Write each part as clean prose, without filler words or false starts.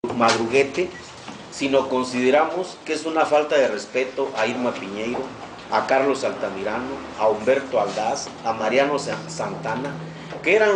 madruguete, sino consideramos que es una falta de respeto a Irma Piñeiro, a Carlos Altamirano, a Humberto Aldaz, a Mariano Santana, que eran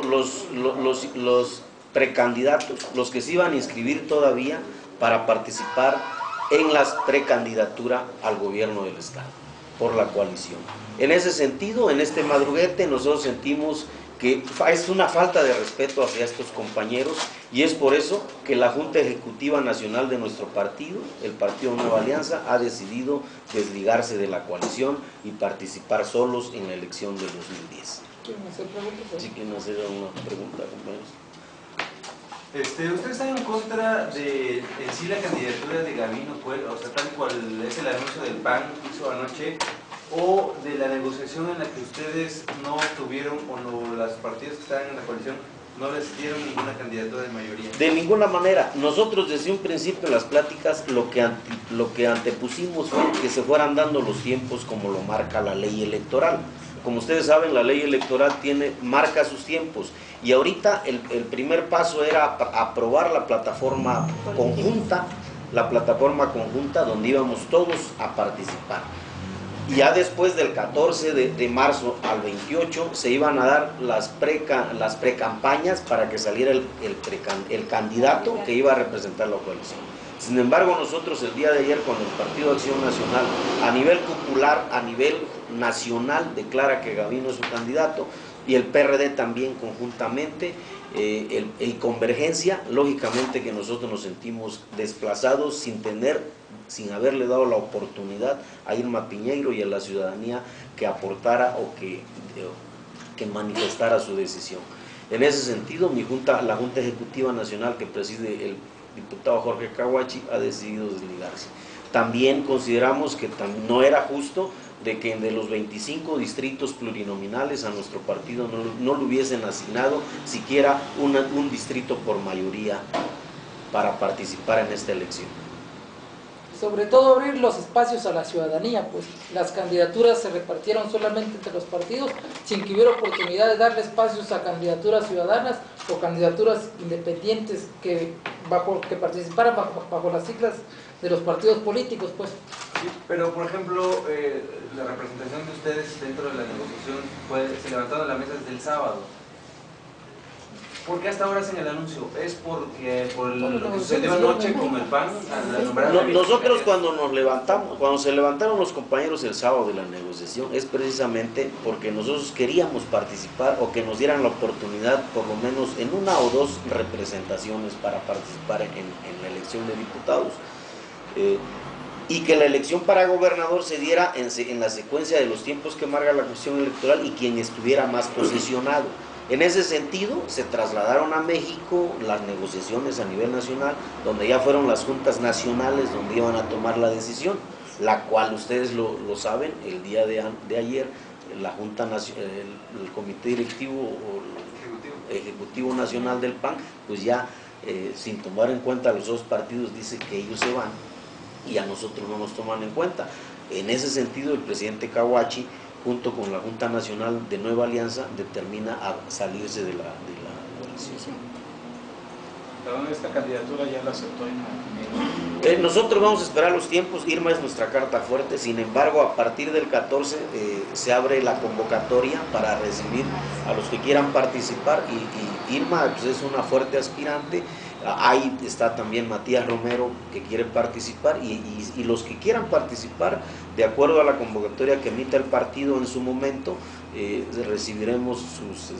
los precandidatos, los que se iban a inscribir todavía para participar en la precandidatura al gobierno del Estado, por la coalición. En ese sentido, en este madruguete, nosotros sentimos que es una falta de respeto hacia estos compañeros, y es por eso que la Junta Ejecutiva Nacional de nuestro partido, el Partido Nueva Alianza, ha decidido desligarse de la coalición y participar solos en la elección de 2010. ¿Quieren hacer preguntas? ¿Sí quieren hacer una pregunta, compañeros? ¿Ustedes están en contra de en sí la candidatura de Gavino Puebla, o sea, tal cual es el anuncio del PAN que hizo anoche, o de la negociación en la que ustedes no tuvieron, o no, las partidos que están en la coalición no les dieron ninguna candidatura de mayoría? De ninguna manera. Nosotros desde un principio en las pláticas lo que antepusimos fue que se fueran dando los tiempos como lo marca la ley electoral. Como ustedes saben, la ley electoral marca sus tiempos, y ahorita el primer paso era aprobar la plataforma conjunta, donde íbamos todos a participar. Y ya después del 14 de marzo al 28 se iban a dar las precampañas para que saliera el candidato que iba a representar la coalición. Sin embargo, nosotros el día de ayer, cuando el Partido Acción Nacional, a nivel popular, a nivel nacional, declara que Gavino es su candidato, y el PRD también conjuntamente, y Convergencia, lógicamente que nosotros nos sentimos desplazados sin haberle dado la oportunidad a Irma Piñeiro y a la ciudadanía que aportara o que manifestara su decisión. En ese sentido, la Junta Ejecutiva Nacional que preside el diputado Jorge Caguachi ha decidido desligarse. También consideramos que no era justo de que de los 25 distritos plurinominales a nuestro partido no le hubiesen asignado siquiera un distrito por mayoría para participar en esta elección. Sobre todo abrir los espacios a la ciudadanía, pues las candidaturas se repartieron solamente entre los partidos sin que hubiera oportunidad de darle espacios a candidaturas ciudadanas o candidaturas independientes que participaran bajo las siglas de los partidos políticos, pues. Sí, pero por ejemplo, la representación de ustedes dentro de la negociación se levantaron la mesa desde el sábado. ¿Por qué hasta ahora hacen el anuncio? ¿Es por lo que sucedió anoche con el PAN? Nosotros cuando se levantaron los compañeros el sábado de la negociación, es precisamente porque nosotros queríamos participar, o que nos dieran la oportunidad por lo menos en una o dos representaciones para participar en la elección de diputados, y que la elección para gobernador se diera en la secuencia de los tiempos que marca la Constitución Electoral y quien estuviera más posicionado. En ese sentido, se trasladaron a México las negociaciones a nivel nacional, donde ya fueron las juntas nacionales donde iban a tomar la decisión, la cual ustedes lo saben, el día de ayer, la Junta el Comité Directivo o Ejecutivo Nacional del PAN, pues ya sin tomar en cuenta a los dos partidos, dice que ellos se van y a nosotros no nos toman en cuenta. En ese sentido, el presidente Caguachi, junto con la Junta Nacional de Nueva Alianza, determina a salirse de la coalición. Perdón, ¿esta candidatura ya la aceptó Irma? Nosotros vamos a esperar los tiempos. Irma es nuestra carta fuerte. Sin embargo, a partir del 14 se abre la convocatoria para recibir a los que quieran participar, y Irma pues, es una fuerte aspirante. Ahí está también Matías Romero, que quiere participar, y los que quieran participar, de acuerdo a la convocatoria que emita el partido en su momento, recibiremos sus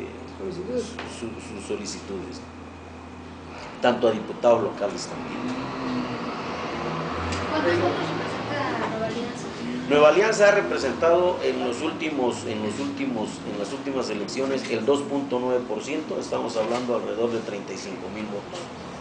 solicitudes, tanto a diputados locales también. ¿Cuántos votos representa Nueva Alianza? Nueva Alianza ha representado en las últimas elecciones el 2.9%, estamos hablando alrededor de 35,000 votos.